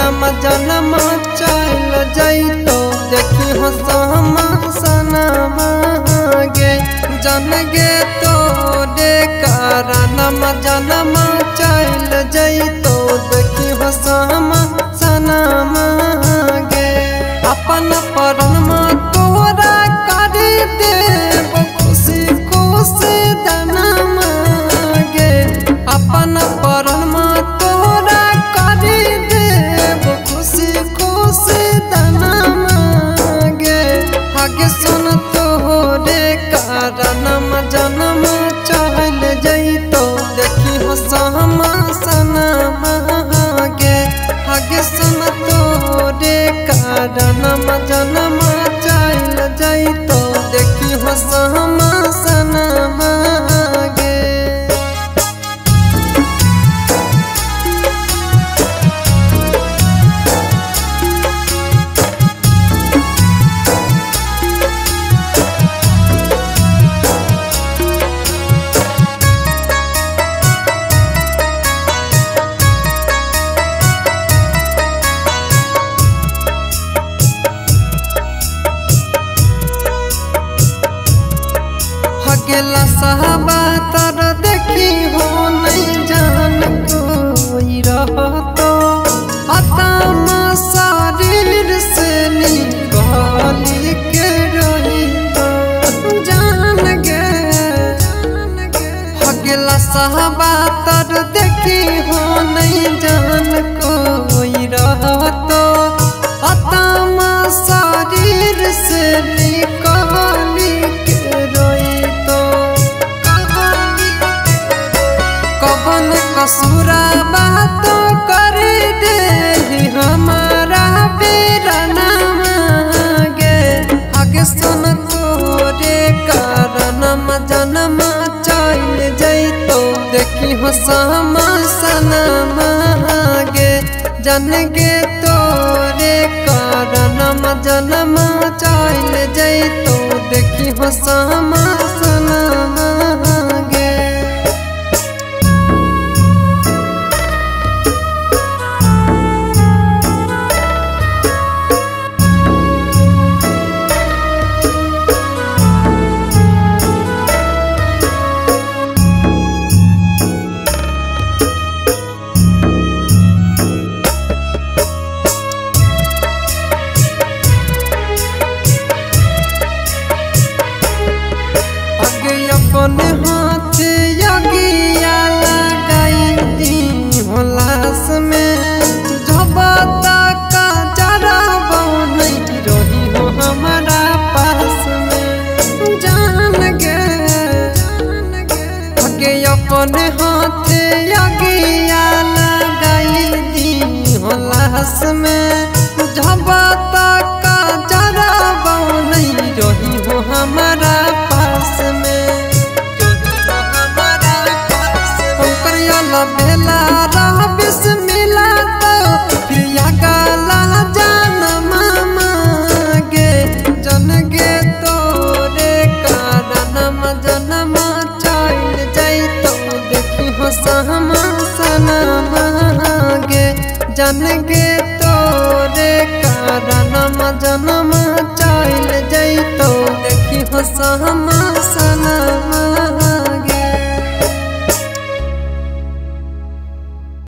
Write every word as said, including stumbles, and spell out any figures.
जन्म जन्म चल जैतो देखी हो समा सनमा गे जन गे तोरे कारणम जन्म चल जैतो देखी हो समा सनमा गे अपन परनमा तोरा कर देव खुशी खुशी दनम गे अपन परनमा तोरा कर देव खुशी खुशी दनम गे आगे सुन तोरे कारणम जन्म चल जैतो देखी हो समा सनमा गे आगे सुन तोरे कारणम जन्म चल जैतो देखी हो समा सनमा गे गेला साहबा तर देखी हो नहीं जान कोई रहतो आत्मा शरीर से निकाली के रही तो जान गे गेला साहबा तर देखी हो नहीं जान कोई रहतो आत्मा शरीर से निकाली के रही कौन कसूरा बात कर दे हमारा बेरना गे आगे सुन तोरे कारणम जन्म चल जैतो देखी हो समा सनमा गे जन गे तोरे कारणम जन्म चल जैतो देखी हो समा सनमा गे अपन हाथ यगिया लगाई दी हो लाश में जब तक जरा नहीं रही हो हमारा पास में जान गे आगे अपन हाथ यगिया लगाई दी हो लाश में जब तक जरा नहीं रही हो हमारा पास में बेला रह बिस मिला तो प्रिया गाला जन्म गे जन गे तोरे कारणम जन्म चल जैतो देखी हो समा सनमा गे जन गे